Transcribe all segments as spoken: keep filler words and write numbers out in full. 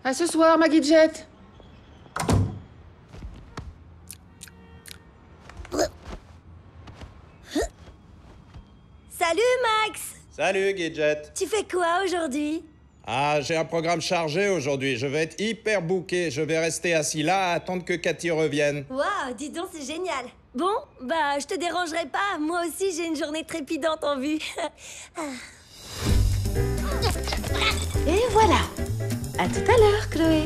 À ce soir, ma Guidget. Salut, Max! Salut, Guidget. Tu fais quoi aujourd'hui? Ah, j'ai un programme chargé aujourd'hui. Je vais être hyper booké. Je vais rester assis là à attendre que Cathy revienne. Waouh, dis donc, c'est génial. Bon, bah, je te dérangerai pas. Moi aussi, j'ai une journée trépidante en vue. Et voilà. À tout à l'heure, Chloé.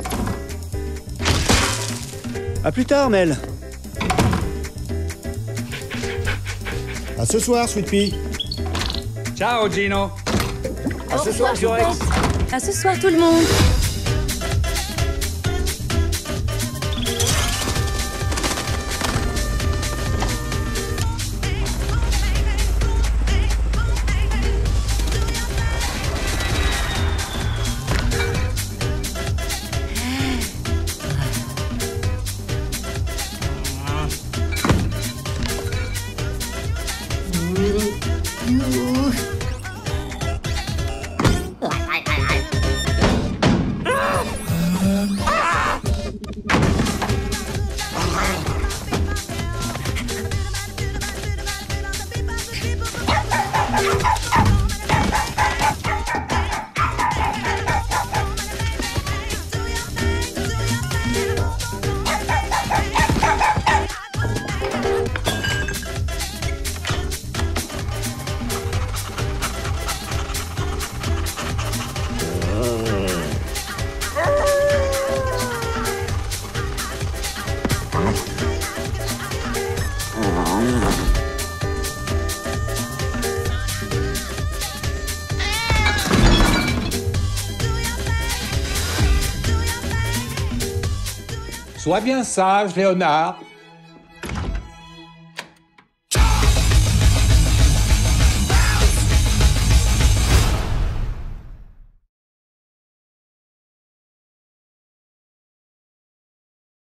À plus tard, Mel. À ce soir, Sweet Pea. Ciao, Gino. À ce soir, Jorex. À ce soir, tout le monde. Sois bien sage, Léonard.